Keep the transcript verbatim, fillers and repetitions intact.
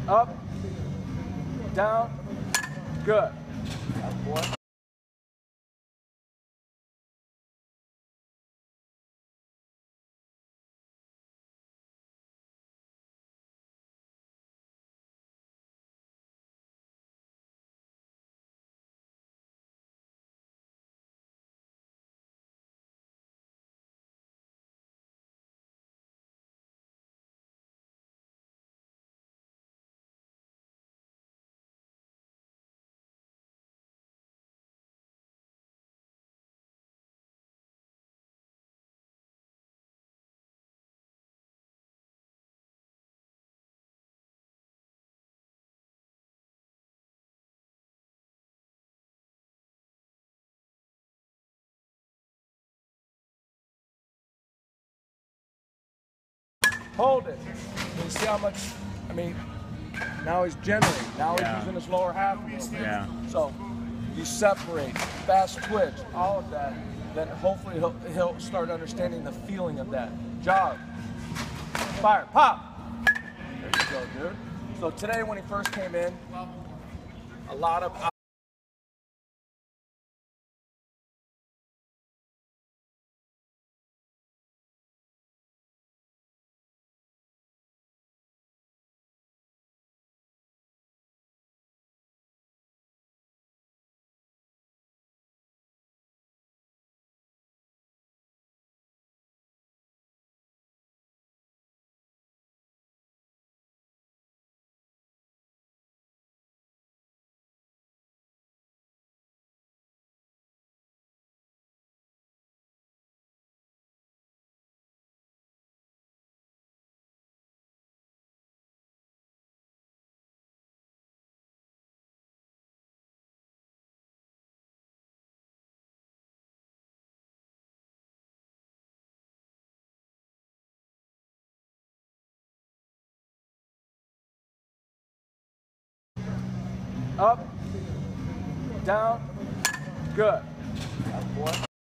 Up, down, good. Good boy. Hold it. You see how much, I mean, now he's generating. Now Yeah. he's using his lower half. Yeah. So you separate, fast twitch, all of that, then hopefully he'll, he'll start understanding the feeling of that. Jog. Fire. Pop. There you go, dude. So today when he first came in, a lot of up, down, good. Good boy.